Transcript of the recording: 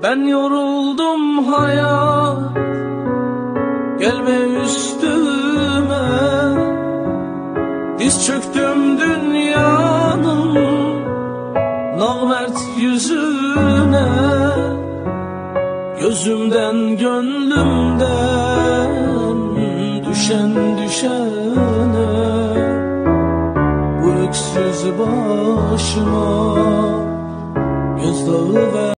Ben yoruldum hayat, gelme üstüme. Diz çöktüm dünyanın namert yüzüne. Gözümden gönlümden düşen düşene, bu öksüz başıma gözdağı ver.